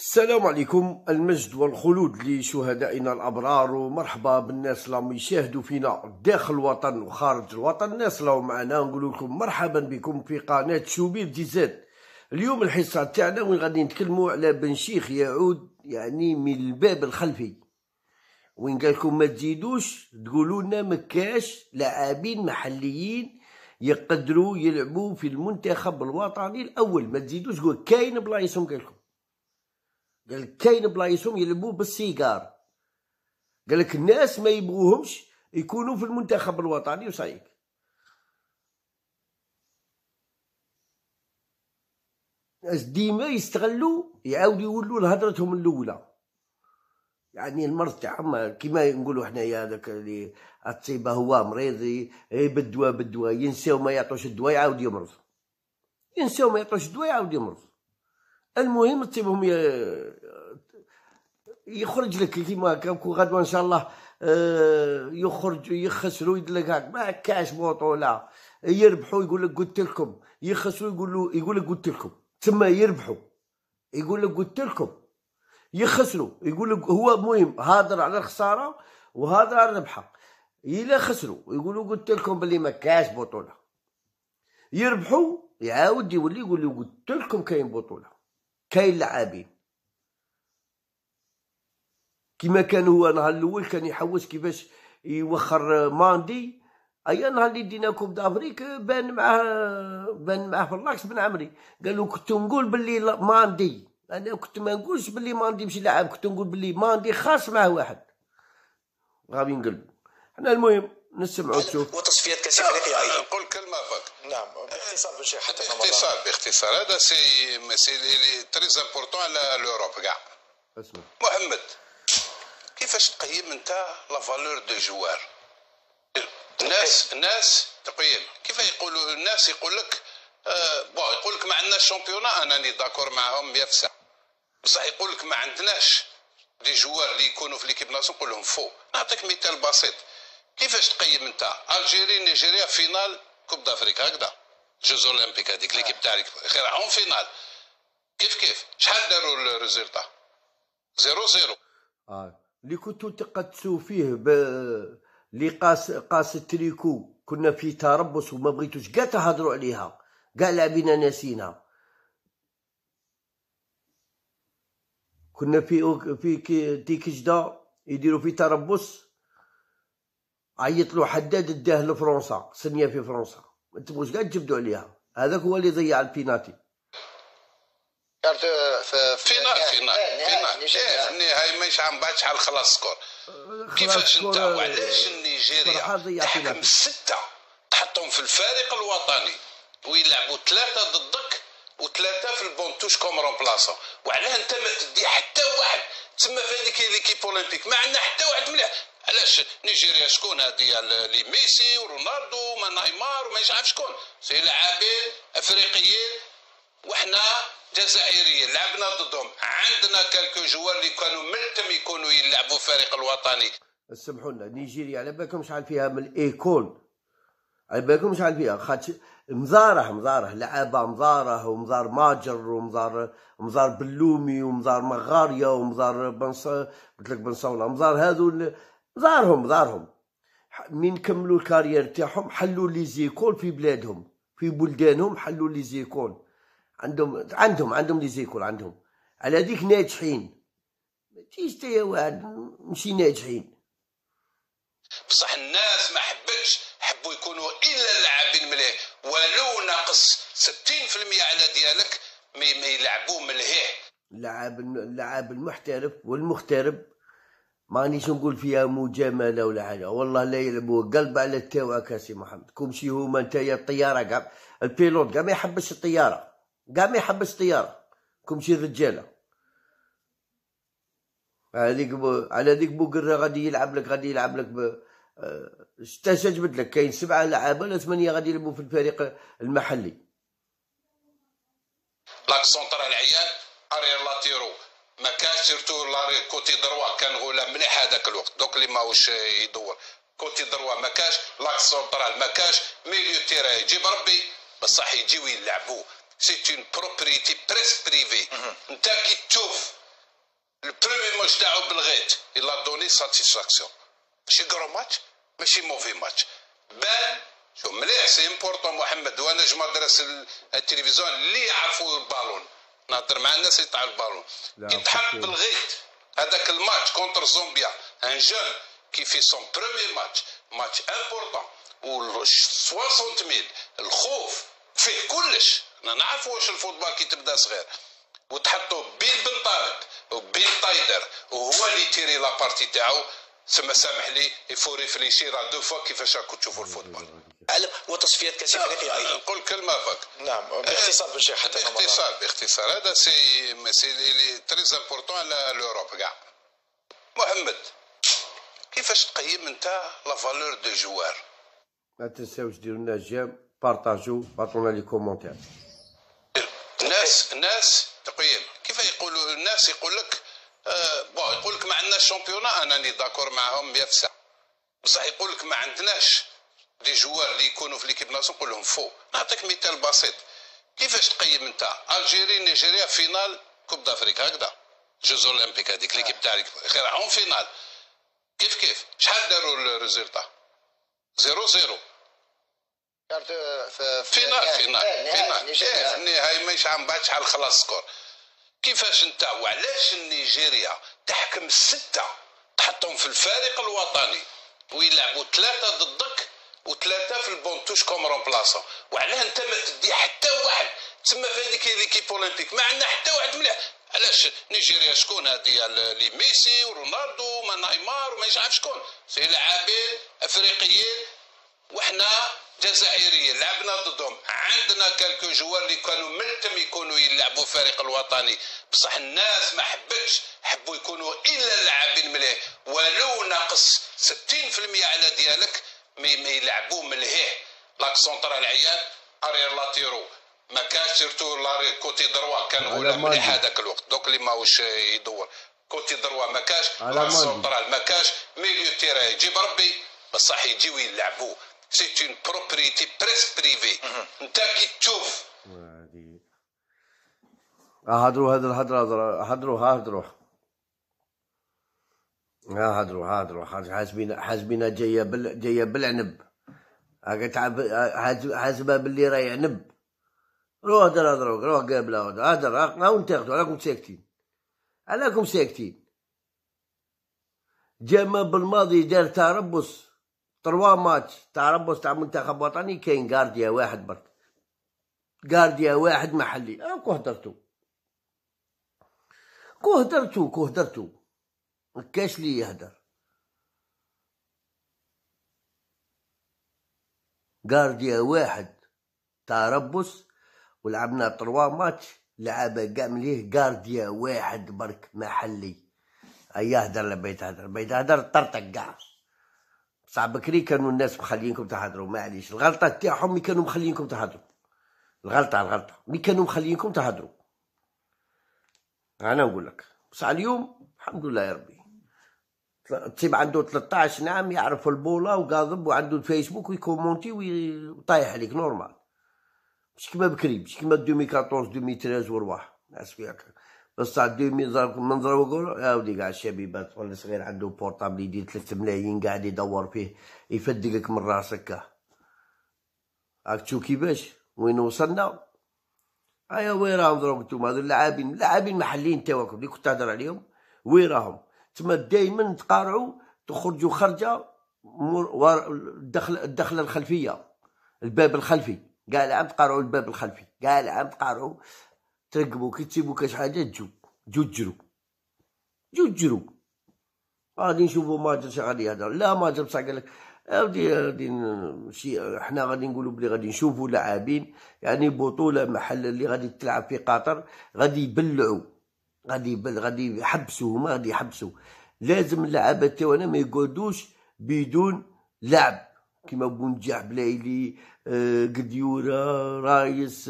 السلام عليكم، المجد والخلود لشهدائنا الأبرار، ومرحبا بالناس اللي يشاهدوا فينا داخل الوطن وخارج الوطن. الناس اللي معنا نقول لكم مرحبا بكم في قناة شوبير دي زاد. اليوم الحصة تاعنا وين غادي نتكلموا على بن شيخ يعود يعني من الباب الخلفي، وين قال لكم ما تزيدوش تقولوا لنا مكاش لاعبين محليين يقدروا يلعبوا في المنتخب الوطني الأول. ما تزيدوش تقول كاين بلايصهم، قال لكم قال كاين بلايصهم يلعبوا بالسيجار، قال لك الناس ما يبغوهمش يكونوا في المنتخب الوطني وصايك. الناس ديما يستغلوا يعاودوا يولوا لهضرتهم الاولى، يعني المرض تاعهم كيما نقولوا حنايا هذاك اللي تصيبه هو مريض بالدواء ينساو ما يعطوش الدواء يعاود يمرض، ينساو ما يعطوش الدواء يعاود يمرض. المهم تصيبهم يخرج لك كيما غدوه ان شاء الله يخرج يخسروا يدلك هاك ما كاش بطوله، يربحوا يقول لك قلت لكم، يخسروا يقول لك قلت لكم، تما يربحوا يقول لك قلت لكم، يخسروا يقول لك هو مهم هادر على الخساره وهادر على الربحه. الا خسروا يقولوا قلت لكم بلي ما كاش بطوله، يربحوا يعاود يولي يقول قلت لكم كاين بطوله، كاين لاعبين. كما كان هو نهار الاول كان يحوس كيفاش يوخر ماندي، ايا نهار اللي دينا كوب دافريك بان معاه في اللاكس بن عمري، قال له كنت نقول باللي ماندي، انا كنت ما نقولش باللي ماندي ماشي لاعب، كنت نقول باللي ماندي خاص معاه واحد غادي نقلبوا حنا. المهم نسمعوا تشوف وتصفيات كاس افريقيا ايضا. نقول كلمه فقط. نعم باختصار باش حتى باختصار هذا سي تري امبورطون على لوروب كاع. اسمع محمد، كيفاش تقيم انت لا فالور دو جوار؟ الناس تقييم كيف يقولوا الناس، يقول لك يقول لك ما عندناش شامبيونا، انا راني داكور معاهم 100%، بصح يقول لك ما عندناش دي جوار اللي يكونوا في ليكيب ناسيون، نقول لهم فو. نعطيك مثال بسيط، كيفاش تقيم انت الجيري نيجيريا فينال كوب دافريكا هكذا جوز اولمبيك، هذيك ليكيب تاعك خير راهم فينال، كيف شحال داروا الريزلتا؟ 0-0. اللي كنتو تقدسوا فيه اللي قاس التريكو، كنا في تربص وما بغيتوش كاع تهضروا عليها، كاع لاعبينا ناسينها. كنا في تيكجدا يديروا في تربص، عيط له حداد داه لفرنسا، سنيه في فرنسا، ما تبغوش كاع تجبدوا عليها. هذاك هو اللي ضيع البيناتي. فينال النهائي ماشي عم بعد شحال خلاص سكور. كيفاش انت وعلاش نيجيريا تحكم 6 تحطهم في الفريق الوطني ويلعبوا 3 ضدك و3 في البونتوش كوم رومبلاسون، وعلاه انت ما تدي حتى واحد تسمى في هذيك ليكيب اولمبيك ما عندنا حتى واحد مليح؟ علاش نيجيريا شكون هذه اللي ميسي ورونالدو وما نيمار وما يعرف شكون، سي لاعبين افريقيين وحنا جزائريين لعبنا ضدهم. عندنا كالكو جوار اللي كانوا ملتم يكونوا يلعبوا فريق الوطني. سمحوا لنا، نيجيريا على بالكم شحال فيها من الايكول، على بالكم شحال فيها، خاطر مزاره لعابه، مزاره ومزار ماجر ومزار بلومي ومزار مغاريا ومزار قلت لك بن صوله، مزار هذو مزارهم من كملوا الكارير تاعهم حلوا لي زيكول في بلادهم في بلدانهم، حلوا لي زيكول عندهم لي زيكول عندهم، على هذيك ناجحين. ما تجيش تا واحد ماشي ناجحين. بصح الناس ما حبوا يكونوا الا اللاعبين مليح، ولو ناقص 60% على ديالك ما يلعبوا مليح. اللاعب المحترف والمغترب مانيش نقول فيها مجامله ولا حاجه، والله لا يلعبوا قلب على تاوعك يا سي محمد. كلشي هما نتايا الطياره كاع البيلوت كاع ما يحبش الطياره، كاع ما يحبش الطياره، كلشي الرجاله. على هذيك بوقرة غادي يلعب لك شتا جبد لك كاين 7 لعابه ولا 8 غادي يلعبوا في الفريق المحلي. لاك سونترال عيان ارير لاتيرو ما كانش سيرتو لاري كوتي دروا كان غولا مليح هذاك الوقت، دوك اللي ماهوش يدور كوتي دروا ما كاش، لاك سونترال ما كاش، ميليو تيرا يجيب ربي بصح يجيو يلعبوا. سي اون بروبريتي بريس بريفي. انت كي تشوف البرومي ماتش تاعو بالغيت إلا دوني ساتيسفاكسيون، ماشي كرو ماتش ماشي موفي ماتش. بان شو مليح سي امبورطون محمد، وانا جو مدرس التلفزيون اللي يعرفوا البالون، نهضر مع الناس اللي تاع البالون. كي تحط بالغيت هذاك الماتش كونتر زومبيا، ان جون كي في سون برومي ماتش امبورطون، و 60,000 الخوف فيه كلش. انا نعرف واش الفوتبال كي تبدا صغير وتحطوا بين بن طارق وبين طايدر وهو اللي تيري لابارتي تاعو، ثم سامح لي يفو ريفليشير دو فوا كيفاش راكم تشوفوا الفوتبول. علم وتصفيات كاس افريقيا ايضا. نقول كلمه فك. نعم باختصار باش حتى باختصار هذا سي تري امبورطون على لوروب كاع. محمد كيفاش تقيم انت لا فالور دو جوار؟ ما تنساوش ديروا لنا جيم، بارطاجو، عطونا لي كومونتير. ناس تقييم كيف يقولوا الناس، يقول لك بون يقول لك ما عندناش شامبيونا، انا راني داكور معاهم 100%، بصح يقول لك ما عندناش دي جوار اللي يكونوا في ليكيب ناسيون، نقول لهم فو. نعطيك مثال بسيط، كيفاش تقيم انت الجيري نيجيريا فينال كوب دافريكا هكذا جوز اولمبيك، هذيك ليكيب تاعك خير عون فينال، كيف شحال داروا الريزلتا؟ 0-0 فينال النهائي ماشي عم بعد شحال خلاص سكور. كيفاش انت وعلاش نيجيريا تحكم 6 تحطهم في الفريق الوطني ويلعبوا 3 ضدك و3 في البونتوش كوم رومبلاسون، وعلاه انت ما تدي حتى واحد تسمى في هذيك ليكيب اولمبيك؟ ما عندنا حتى واحد مليح. علاش نيجيريا شكون هذه؟ لي ميسي ورونالدو وما نيمار وما يعرف شكون، سي لاعبين افريقيين وحنا جزائريين لعبنا ضدهم. عندنا كالكو جوار اللي كانوا ملتم يكونوا يلعبوا فريق الوطني، بصح الناس ما حبتش، حبوا يكونوا الا اللاعبين مليح ولو ناقص 60% على ديالك ما يلعبوا مليح. لاك سونترال عيان ارير لاتيرو ما كانش، سيرتو لاري كوتي دروا كان ولا مليح هذاك الوقت، دوك اللي ماهوش يدور كوتي دروا ما كاش، لاك سونترال ما كاش، ميليو تيرا يجيب ربي بصح يجيو يلعبوا. سي اون بروبريتي بريس بريفي. انت كي تشوف هادروا هاد الهضره، هادروا حاسبينا جايه بالعنب، هاكا تعب حاسبها باللي راهي عنب. روح هضروا قابله هضر هاو تاخذوا. علاكم ساكتين؟ جاما بالماضي دار تربص 3 ماتش تربص تاع منتخب وطني، كاين غارديا واحد برك، غارديا واحد محلي. كو هدرتو مكاش لي يهدر. غارديا واحد تربص ولعبنا 3 ماتش لعبه كاع مليه، غارديا واحد برك محلي. ايا هدر بيت هدر طرطق كاع. بصح بكري كانوا الناس مخليينكم تهضروا، معليش الغلطه تاعهم مي كانوا مخليينكم تهضروا، الغلطه مي كانوا مخليينكم تهضروا. انا نقول لك بصح اليوم الحمد لله يا ربي، تصيب عنده 13 نعم يعرف البوله وقاضب وعنده الفيسبوك ويكومونتي وطايح عليك نورمال، مش كيما بكري، مش كيما 2014 2013 ورواح ناس فيك. بصح 2000 منظر وقول يا ودي كاع الشبيبات ولا صغير عنده بورطابل يدير 3 ملايين قاعد يدور فيه يفدقك من راسك. راك تشوف كيفاش وين وصلنا. هيا وين راهم دروك نتوما هذو اللاعبين محليين تاوكم اللي كنت تهضر عليهم، وين راهم؟ تما دايما تقارعوا تخرجوا خرجه الدخله الخلفيه، الباب الخلفي، كاع العام تقارعوا الباب الخلفي، كاع العام تقارعوا ترقبوا كي تسيبوا كاش حاجه تجروا غادي نشوفوا ماجر شنو غادي يهضر. لا ماجر بصح قال لك غادي حنا غادي نقولوا بلي غادي نشوفوا لاعبين، يعني بطوله محل اللي غادي تلعب في قطر غادي يبلعوا، غادي يحبسوا، غادي يحبسوا. لازم اللعابه تاعنا ما يقعدوش بدون لعب، كيما بونجاح بلايلي قديوره رايس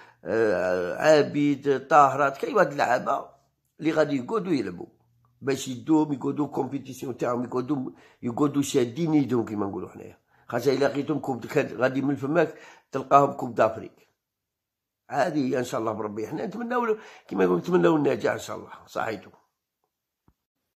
عابد طاهرات، كاين واحد اللعابه اللي غادي يقعدوا يلعبوا باش يدوم يقعدوا كومبيتيسيون تاعهم، يقعدوا شادين يدهم كيما نقولوا حنايا. خاصة الا لقيتهم كوب غادي من فماك تلقاهم كوب دافريك. هذه ان شاء الله بربي حنا نتمناو كيما نقولوا نتمناو النجاح ان شاء الله. صحيتو.